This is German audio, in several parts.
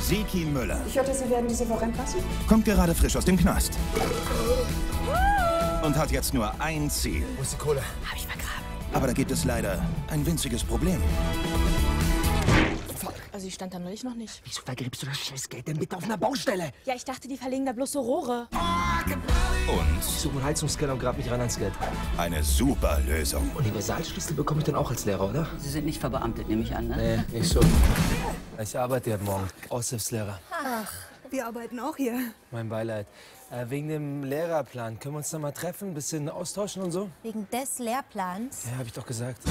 Seki Müller. Ich hörte, Sie werden diese Woche entlassen. Kommt gerade frisch aus dem Knast. Und hat jetzt nur ein Ziel. Wo ist die Kohle? Hab ich vergraben. Aber da gibt es leider ein winziges Problem. Also die stand da neulich noch nicht. Wieso vergräbst du das Scheißgeld denn bitte auf einer Baustelle? Ja, ich dachte, die verlegen da bloß so Rohre. Und Ich suche einen Heizungskern und grab mich ran ans Geld. eine super Lösung. Universalschlüssel bekomme ich dann auch als Lehrer, oder? Sie sind nicht verbeamtet, nehme ich an, ne? Nee, nicht so. Ich arbeite ja morgen. Aushilfslehrer. Ach, wir arbeiten auch hier. Mein Beileid. Wegen dem Lehrerplan. Können wir uns dann mal treffen, ein bisschen austauschen und so? Wegen des Lehrplans? Ja, hab ich doch gesagt.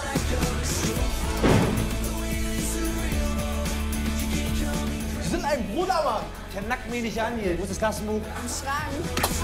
Sie sind ein Brudermann! Der nackt mich nicht an hier. Wo ist das Klassenbuch? Im Schrank.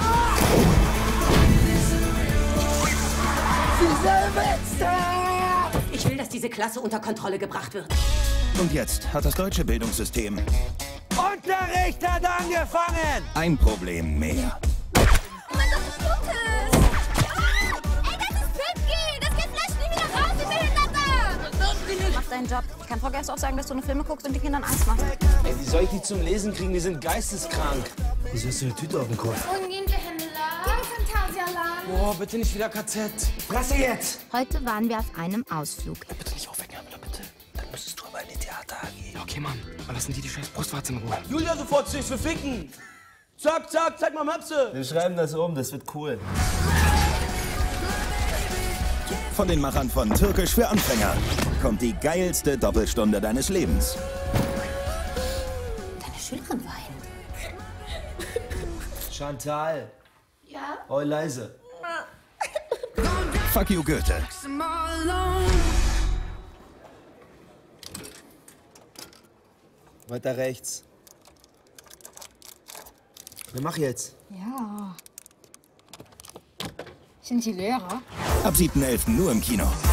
Ich will, dass diese Klasse unter Kontrolle gebracht wird. Und jetzt hat das deutsche Bildungssystem Unterricht hat angefangen! ein Problem mehr. Oh mein Gott, das ist dunkel! Ey, das ist Pipki! Das Kind flasht nie wieder raus, die Behinderte! Mach deinen Job. Ich kann Frau Gerst auch sagen, dass du eine Filme guckst und die Kindern Angst machst. Ey, wie soll ich die zum Lesen kriegen? Die sind geisteskrank. Wieso hast du eine Tüte auf dem Kopf? Ungehende Händler. Phantasialand. Boah, bitte nicht wieder KZ. Fresse jetzt! Heute waren wir auf einem Ausflug. Bitte nicht aufwecken, Herr bitte. Dann müsstest du aber in die Theater AG. Ja, okay, Mann. Aber lassen die scheiß Brustwarze in Ruhe. Julia, sofort sich für Ficken! Zack, zack, zeig mal Möpse! Wir schreiben das um, das wird cool. Von den Machern von Türkisch für Anfänger kommt die geilste Doppelstunde deines Lebens. Deine Schülerin weint. Chantal. Ja? Heul leise. Fuck you, Goethe. Weiter rechts. Na, mach jetzt. Ja. Sind Sie Lehrer? Ab 7.11. nur im Kino.